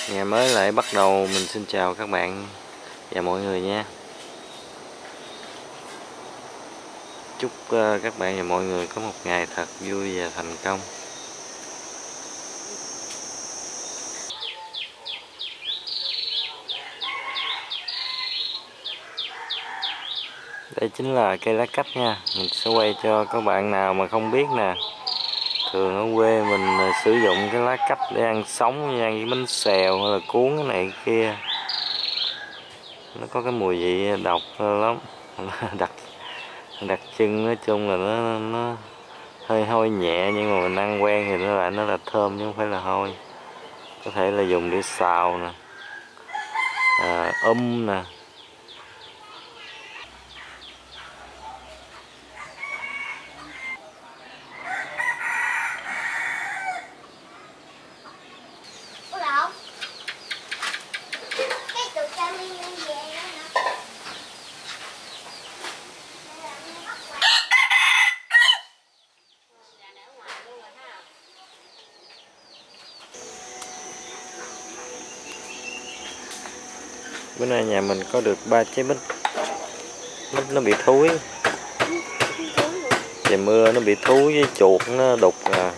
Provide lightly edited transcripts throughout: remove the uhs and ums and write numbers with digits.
Ngày mới lại bắt đầu, mình xin chào các bạn và mọi người nha. Chúc các bạn và mọi người có một ngày thật vui và thành công. Đây chính là cây lá cách nha. Mình sẽ quay cho các bạn nào mà không biết nè. Thường ở quê mình sử dụng cái lá cách để ăn sống, như ăn với bánh xèo hay là cuốn cái này cái kia. Nó có cái mùi vị độc lắm. đặc trưng, nói chung là nó hơi hôi nhẹ, nhưng mà mình ăn quen thì nó là thơm chứ không phải là hôi. Có thể là dùng để xào nè, nè. Bữa nay nhà mình có được 3 trái mít. Mít nó bị thúi, trời mưa nó bị thúi với chuột nó đục à.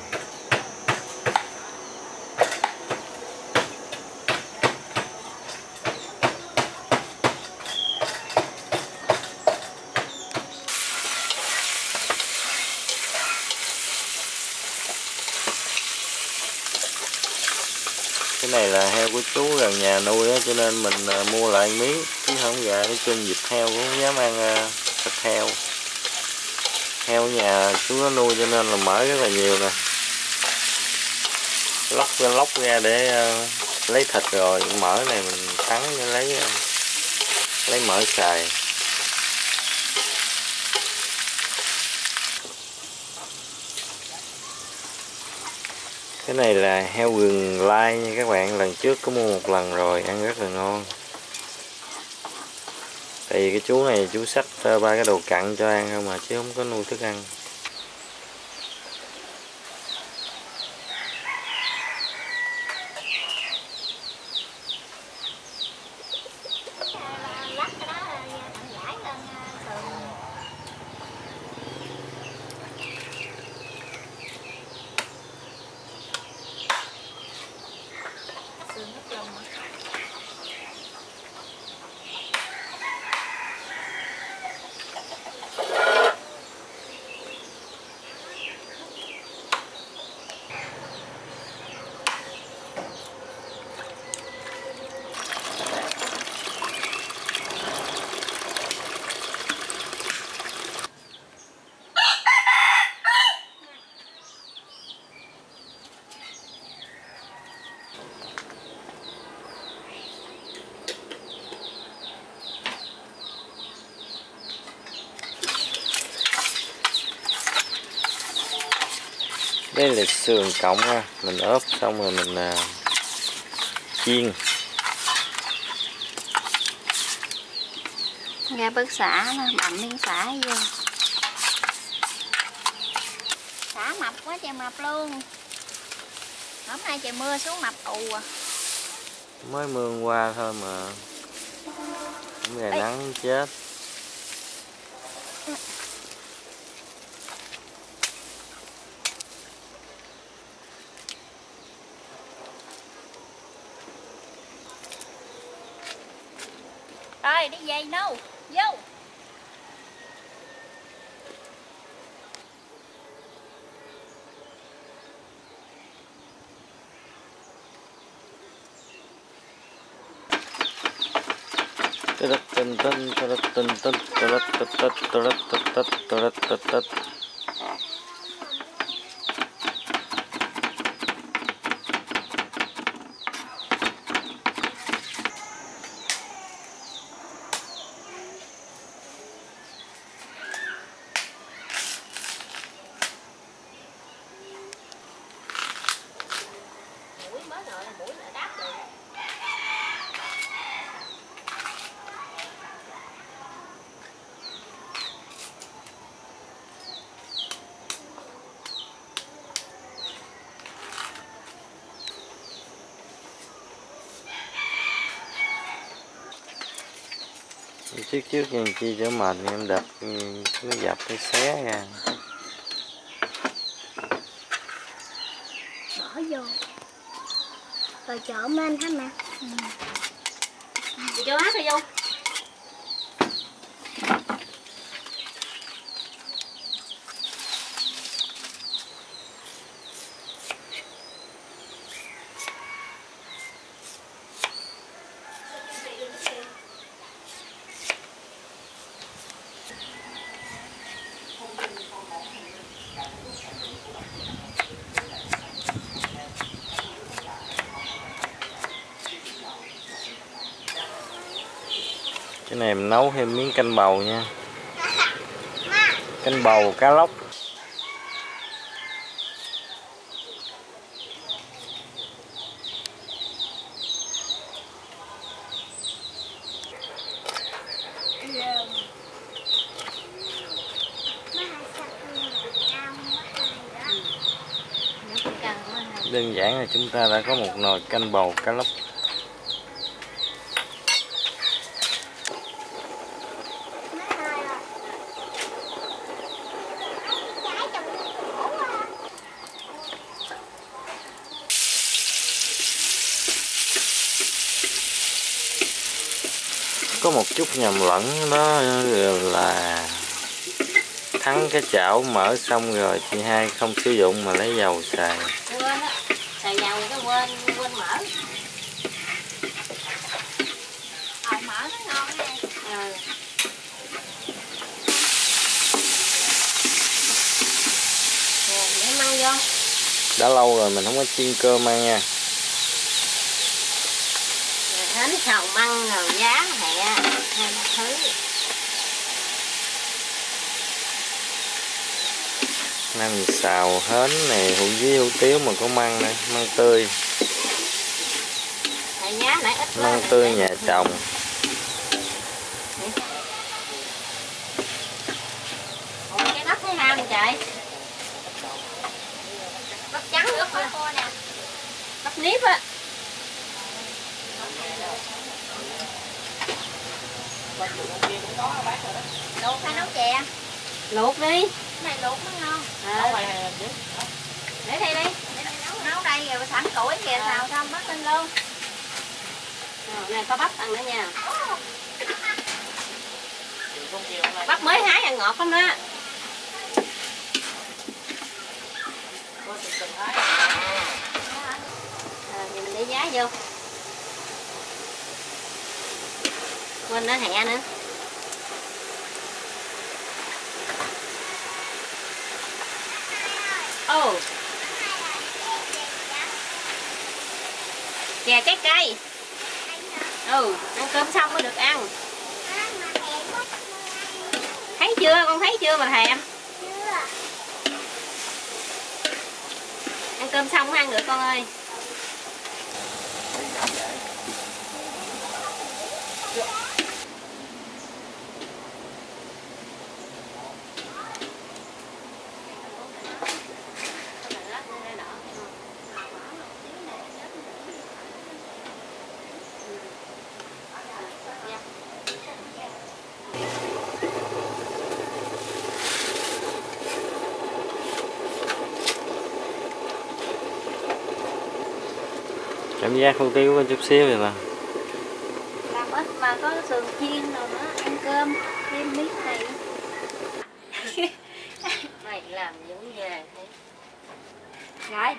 Cái này là heo của chú gần nhà nuôi đó, cho nên mình mua lại miếng chứ không gà. Nói chung vịt heo cũng không dám ăn thịt heo. Heo nhà chú nó nuôi cho nên là mỡ rất là nhiều nè. Lóc ra để lấy thịt, rồi mỡ này mình thắng để lấy mỡ xài. Cái này là heo rừng lai nha các bạn. Lần trước có mua một lần rồi, ăn rất là ngon. Tại vì cái chú này chú xách 3 cái đồ cặn cho ăn không mà, chứ không có nuôi thức ăn. Đây là sườn cộng ha, mình ốp xong rồi mình chiên. Ra bớt xả nè, bầm miếng xả vô. Xả mập quá trời mập luôn. Hôm nay trời mưa xuống mập ù à. Mới mưa qua thôi mà. Ngày nắng chết. Rồi đi về nâu, vô. trước nha chi cho mệt em đập nó dập cái xé ra. Bỏ vô rồi trộn lên hết mà. Chị cho hát đi vô. Cái này mình nấu thêm miếng canh bầu nha. Canh bầu cá lóc. Đơn giản là chúng ta đã có một nồi canh bầu cá lóc. Có một chút nhầm lẫn đó là Thắng cái chảo mở xong rồi chị hai không sử dụng mà lấy dầu xài. Quên á, xài dầu cái quên mở. Mở nó ngon này. Để măng vô. Đã lâu rồi mình không có chiên cơm ăn nha. Hến xào măng rồi giá hẹ hai thứ. Nay mình xào hến này, hủ với hủ tiếu mà có măng này, măng tươi. Măng tươi nhà trồng. Ủa, cái bắp thấy ham trời. Bắp trắng nữa hả? Bắp nếp á. Luộc hay nấu chè? Luộc đi. Cái này luộc nó ngon. Để đây đi. Nấu đây rồi sẵn củi kìa, xào xong bắt lên luôn. Rồi, này có bắp ăn nữa nha. Bắp mới hái ăn ngọt lắm đó. Giờ mình để giá vô. Quên nữa hẹ nữa. Ồ. Chè trái cây. Ừ, ăn cơm xong mới được ăn. Thấy chưa? Con thấy chưa mà thèm? Ăn cơm xong mới ăn được con ơi. Cảm giác hủ tiếu có chút xíu vậy mà. Làm ít mà có sườn chiên rồi nữa, ăn cơm thêm miếng này. Mày làm giống về thế. Rồi.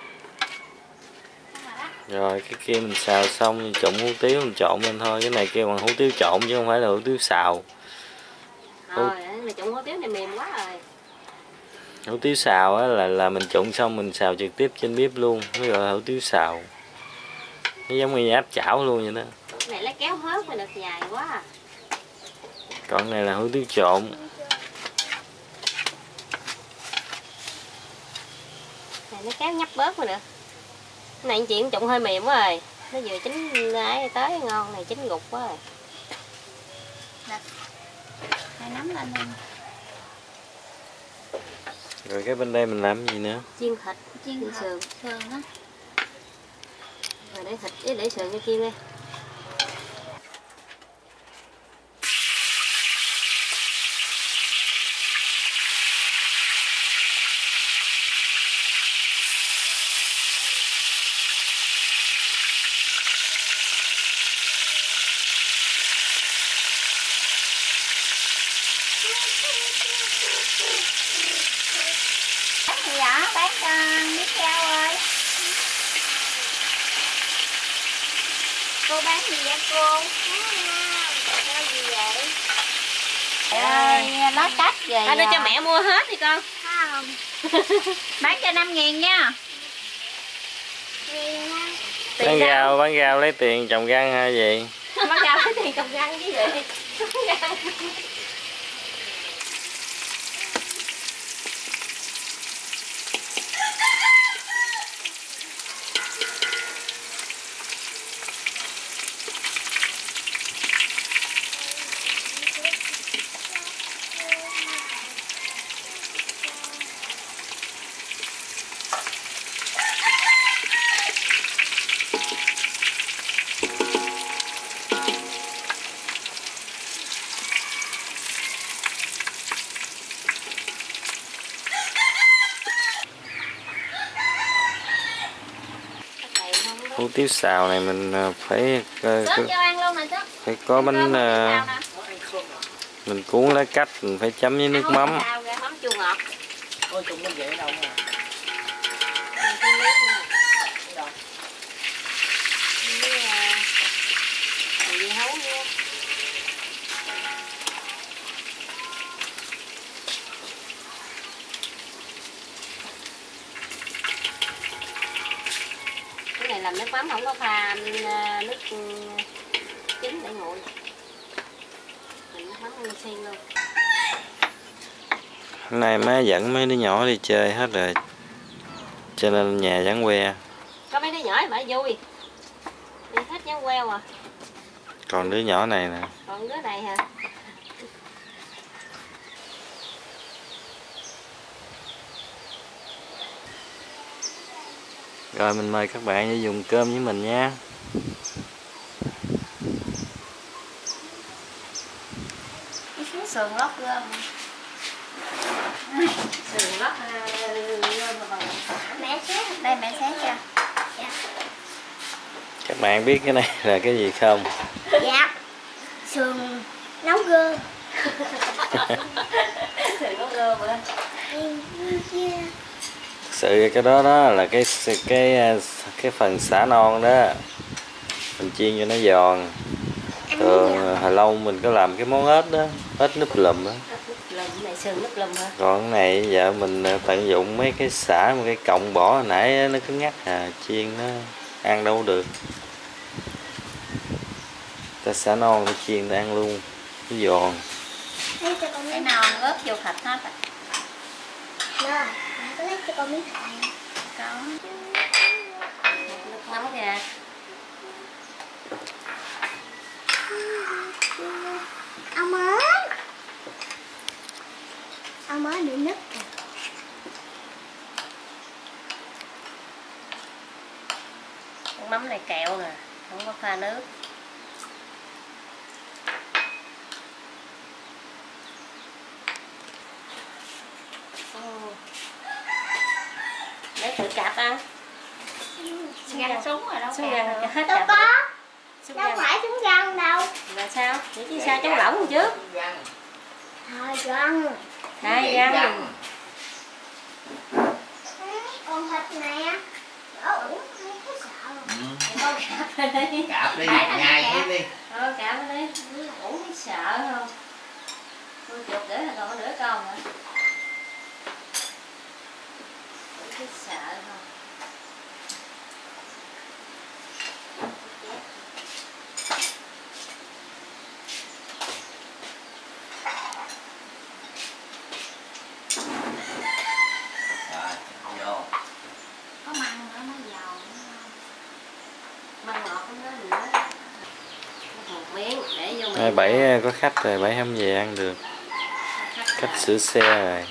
Rồi cái kia mình xào xong trộn hủ tiếu mình trộn lên thôi, cái này kêu bằng hủ tiếu trộn chứ không phải là hủ tiếu xào. Rồi, này trộn hủ tiếu này mềm quá rồi. Hủ tiếu xào á là mình trộn xong mình xào trực tiếp trên bếp luôn, mới gọi là hủ tiếu xào. Nó giống như áp chảo luôn vậy đó. Cái này lấy kéo hớt mới được dài quá à. Còn này là hủ tiếu trộn. Này nó kéo nhấp bớt mới được. Cái này chuyện trộn hơi mềm quá rồi. Nó vừa chín ấy tới ngon, này chín gục quá rồi. Hai nắm lên luôn. Rồi cái bên đây mình làm gì nữa? Chiên thịt, chiên sườn á. Rồi để thịt với để sườn cho chiên đi. Bán gì vậy? Bán miếng rau ơi. Cô bán gì vậy cô? Rau gì vậy? Ơi, lá cách rồi. Đưa cho mẹ mua hết đi con. Không. Bán cho 5.000 nha. Bán rau lấy tiền trồng răng hay gì? Bán rau lấy tiền trồng răng chứ gì. Hủ tiếu xào này mình phải cho ăn luôn nè chứ. phải có bánh mình cuốn lá cách, mình phải chấm với nước mắm. Mắm chua ngọt. Ôi chúng nó dễ đâu mà. Cái này làm nước mắm không có pha nước chín để nguội. Mình nước mắm nguyên xiên luôn. Hôm nay má dẫn mấy đứa nhỏ đi chơi hết rồi, cho nên nhà vắng que. Có mấy đứa nhỏ mà vui. Đi hết vắng queo à. Còn đứa nhỏ này nè. Còn đứa này hả? Rồi mình mời các bạn đi dùng cơm với mình nha. Cái xuống sườn lót gom. Sườn lót Mẹ xé, đây mẹ xé cho. Dạ. Các bạn biết cái này là cái gì không? Dạ. Sườn nấu gơ. sườn nấu gơ bữa. Thực sự cái đó là cái phần xả non đó, mình chiên cho nó giòn. Thường hồi lâu mình có làm cái món ếch đó, ếch núp lùm đó. Này sườn núp lùm hả? Còn cái này giờ mình tận dụng mấy cái xả, một cái cọng bỏ hồi nãy nó cứng ngắt chiên nó ăn đâu được. Ta xả non ta chiên ta ăn luôn, nó giòn. Cái nào ướp vô thịt hết à? Rồi, mẹ có lấy cho con miếng thịt. Có. Nước mắm kìa. Ông ơi. Ông ơi bị nứt kìa. Nước mắm này kẹo nè, không có pha nước. Để tự cạp ăn. Găng súng rồi đâu Súng găng hết Đâu cạp. có. Súng Đâu găng. phải trúng răng đâu. Là sao? Vậy chứ sao chống lỏng chứ? Thôi răng. Hai găng. Còn thịt nè. Ủa, không có sợ. Con cạp đi. Cạp đi, nhai hết đi. Cạp đi. Ủa biết sợ không? Tôi chuột để là còn có nửa con nữa. Ủa biết sợ không? Rồi, vô. có măng nữa nó giòn. Măng ngọt không đó nữa. Một miếng để vô Nay Bảy có khách rồi, Bảy không về ăn được. Khách sửa xe rồi.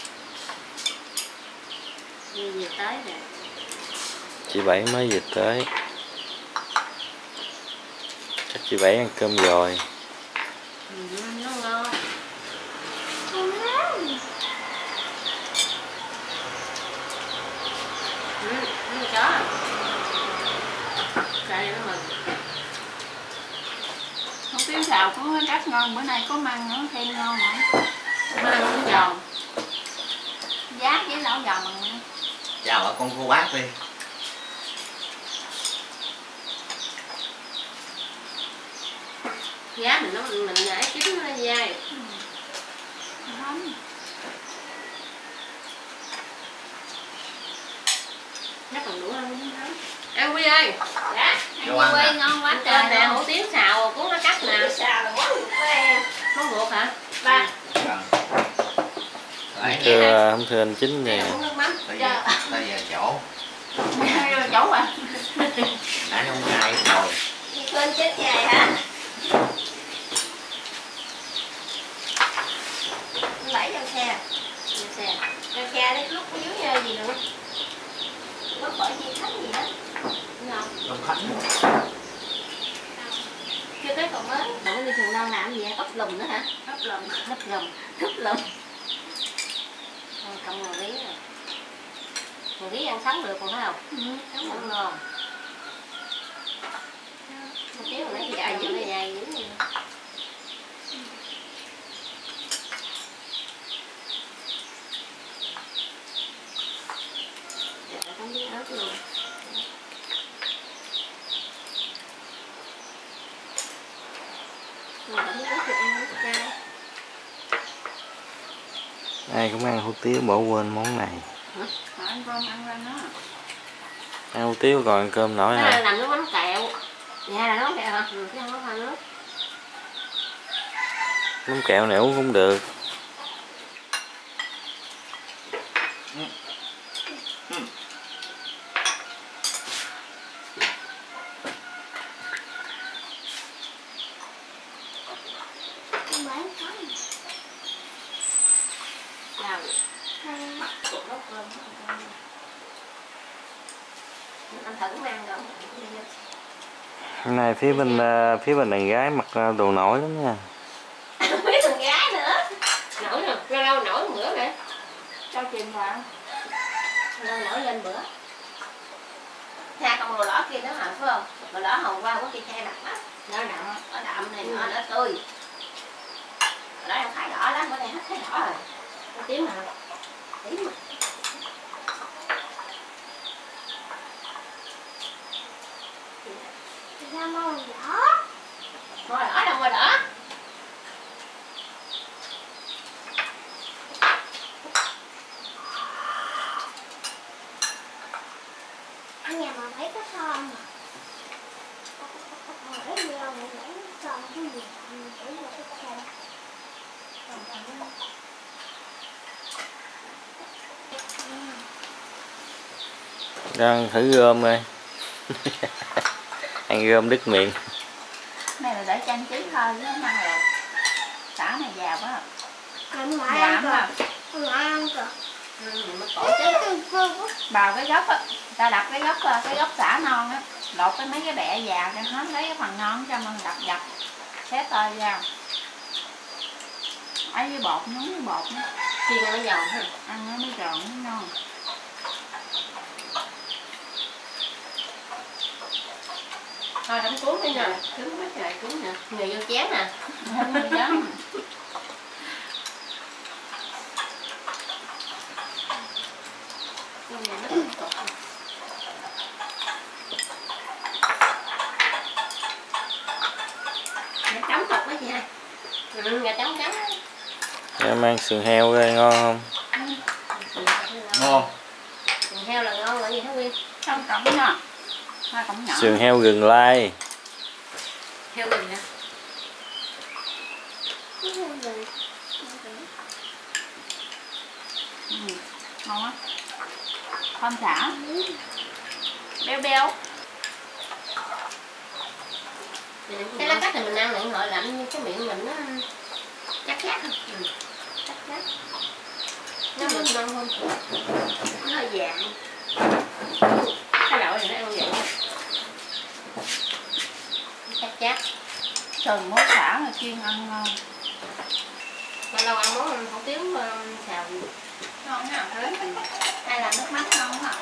Về tới rồi. Chị Bảy mới về tới. Chắc chị Bảy ăn cơm rồi. Nó ngon. Chó. Đây nó mừng. Hủ tiếu xào của rất ngon, bữa nay có măng nữa thêm ngon nữa. Măng nó giòn. nấu giò bằng nha. Chào ở con cô bác đi. Giá mình mình để chín nó dai. Không. Nó còn đủ không? Ăn Quy ơi. Dạ. Vô ăn Quê nè. ngon quá Trời trời nè, nè. hủ tiếu xào cuốn nó cắt nè. Xào là quá quê. Món ruột hả? Ba. Vâng. Đấy, Không thưa anh Chính Đây nè. là cuốn nước mắm. tới giờ chỗ. Chỗ à. Nãy ông ngại rồi. Quên chết dài hả? Lấy cho xe. Cho xe đấy lúc dưới gì nữa. Có khỏi gì khách gì đó. Đúng không? Đông khách. Chưa tới còn mới. Bạn đi thường đâu làm gì vậy? Ốc lùm nữa hả? Ấp lùm. Ốc lùm. Ấp lùm. Cộng ngồi lý rồi. Ngồi lý ăn sống được còn phải không? Sống ăn ngon. Một tiếng lấy dài dữ này dài dữ này. Không biết ớt luôn. Rồi không biết ớt được ăn không trai. Ai cũng ăn hủ tiếu bỏ quên món này. Ăn cơm ăn lên đó. Ăn hủ tiếu còn ăn cơm nổi Cái này hả? làm nước mắm kẹo. Dạ là nấu kẹo hả? Ừ, chứ không có pha nước. Mắm kẹo này uống cũng được. Bán có Sao? Cục nấu cơm. Anh thử cũng ăn được. Hôm nay phía bên đàn gái mặc đồ nổi lắm nha. Không biết thằng gái nữa. Nổi nè, lâu lâu nổi một bữa nè. Cho chìm vào. Lâu nổi lên bữa. Tha con màu đỏ kia đó hả phải không? Màu đỏ hồng qua có kia che mặt đó. Nó đậm. Nó đậm này nó đỏ tươi. Màu đỏ em thấy đỏ lắm, bữa nay hết thấy đỏ rồi. Nó tím hả? Tím mà. ra màu đỏ. Màu đỏ đâu màu đỏ. Ở nhà mà thấy có son mà. Ở nhiều người thấy son cái gì mình thấy là cái son. Đang thử gom coi. Ăn gom đứt miệng. Này là để trang trí thôi chứ không ăn được. Xả này già quá. Ăn lại Dạ ăn mà. rồi. Ăn rồi. Nó cổ chết. Bào cái gốc á, ta đập cái gốc xả non á, lột cái mấy cái bẹ già cho hết, lấy cái phần non cho mình đập dập, xé tơi ra, ấy với bột nhúng với bột nữa, Chiên nó giòn ha. ăn nó mới tròn nó ngon. Thôi đóng cuốn đi nè. Cuốn mấy trời cuốn nè. Người vô chén nè. Không có dám. Con này nó cũng cục. Gà trống thật quá chị ơi. Gà trống trắng. Em ăn sườn heo coi ngon không? Ngon. Sườn heo là ngon là gì hả Nguyên? Không cổng nè, hoa cổng nhỏ. Sườn heo gừng lai. Heo gừng nè. Ngon á, thơm xả, béo béo. Cái lá cách thì mình ăn lại họ lạnh như cái miệng mình nó chắc chắc không? Chắc chắc. Nó mượt ngon không? Nó hơi vàng. Cái đậu này nó ăn vậy. Chắc chắc. Sườn mốt xả là chuyên ăn ngon. Lâu lâu ăn món hủ tiếu xào. Ngon hả? Hay là nước mắm ngon hả?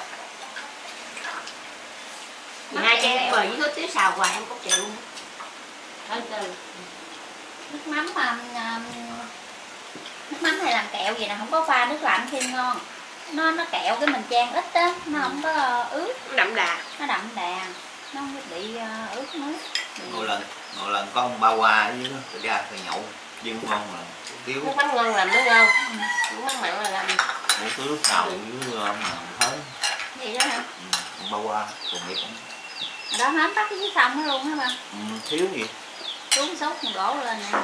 Hai chai bời với nước tiếu xào hoài em có chịu. Thôi từ. Nước mắm mà nước mắm hay làm kẹo gì nè, không có pha nước lạnh thêm ngon. nó kẹo cái mình chan ít á, nó không có ướt, Đậm đà. nó đậm đà, nó không có bị ướt nước. Một lần có ông ba qua với nó tôi ra phải nhậu nhưng ngon mà thiếu Nước mắm ngon làm mới ngon. Nước mắm mặn là làm. một thứ lúc nào với mà hết. Vậy đó hả? Ông ba qua cùng nghiệp cũng Đó hến bắt cái dưới sông đó luôn hả ba? thiếu gì. Xuống sốt một đổ lên nè.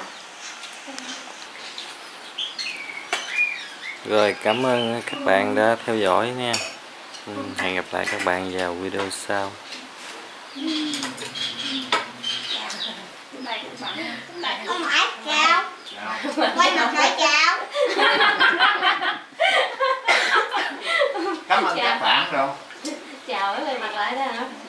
Rồi cảm ơn các bạn đã theo dõi nha. Hẹn gặp lại các bạn vào video sau. Không phải chào. Quay mặt lại chào. Cảm ơn các bạn rồi. Chào, quay mặt lại đó hả?